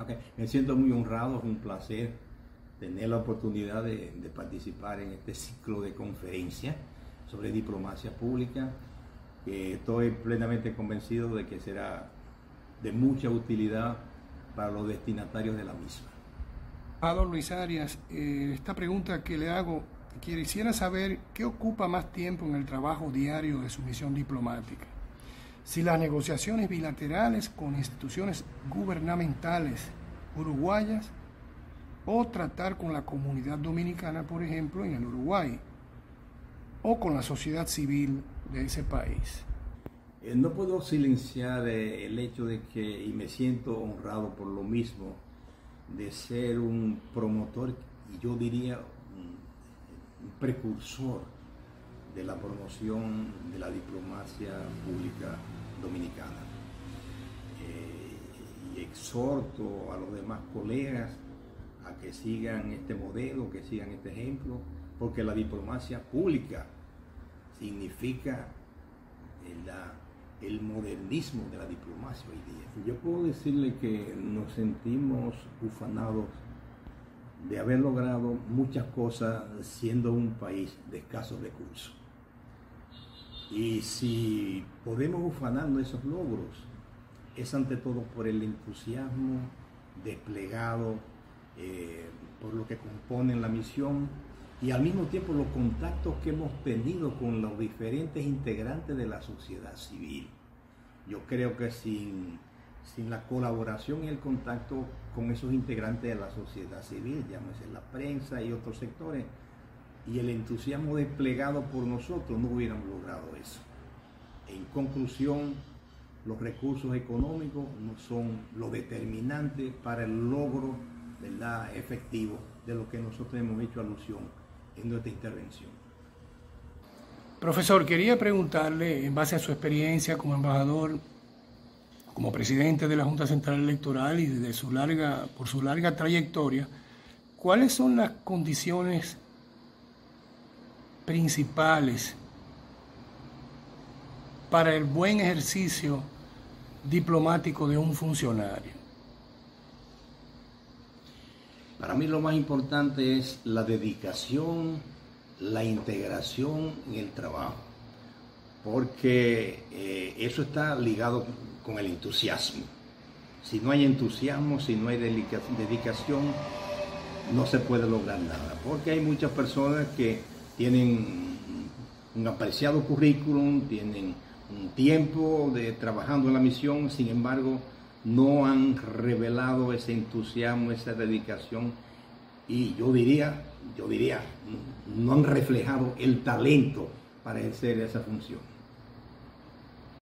Okay. Me siento muy honrado, es un placer tener la oportunidad de participar en este ciclo de conferencias sobre diplomacia pública. Estoy plenamente convencido de que será de mucha utilidad para los destinatarios de la misma. Don Luis Arias, esta pregunta que le hago, quisiera saber qué ocupa más tiempo en el trabajo diario de su misión diplomática. Si las negociaciones bilaterales con instituciones gubernamentales uruguayas o tratar con la comunidad dominicana, por ejemplo, en el Uruguay, o con la sociedad civil de ese país. No puedo silenciar el hecho de que, y me siento honrado por lo mismo, de ser un promotor y yo diría un precursor de la promoción de la diplomacia pública dominicana. Y exhorto a los demás colegas a que sigan este modelo, que sigan este ejemplo, porque la diplomacia pública significa el modernismo de la diplomacia hoy día. Yo puedo decirle que nos sentimos ufanados de haber logrado muchas cosas siendo un país de escasos recursos. Y si podemos ufanarnos de esos logros, es ante todo por el entusiasmo desplegado por lo que componen la misión y al mismo tiempo los contactos que hemos tenido con los diferentes integrantes de la sociedad civil. Yo creo que sin la colaboración y el contacto con esos integrantes de la sociedad civil, llámese la prensa y otros sectores, y el entusiasmo desplegado por nosotros, no hubiéramos logrado eso. En conclusión, los recursos económicos no son lo determinante para el logro, ¿verdad?, efectivo de lo que nosotros hemos hecho alusión en nuestra intervención. Profesor, quería preguntarle, en base a su experiencia como embajador, como presidente de la Junta Central Electoral y por su larga trayectoria, ¿cuáles son las condiciones principales para el buen ejercicio diplomático de un funcionario? Para mí lo más importante es la dedicación, la integración en el trabajo, porque eso está ligado con el entusiasmo. Si no hay entusiasmo, si no hay dedicación, no se puede lograr nada, porque hay muchas personas que tienen un apreciado currículum, tienen un tiempo trabajando en la misión, sin embargo, no han revelado ese entusiasmo, esa dedicación y yo diría, no han reflejado el talento para ejercer esa función.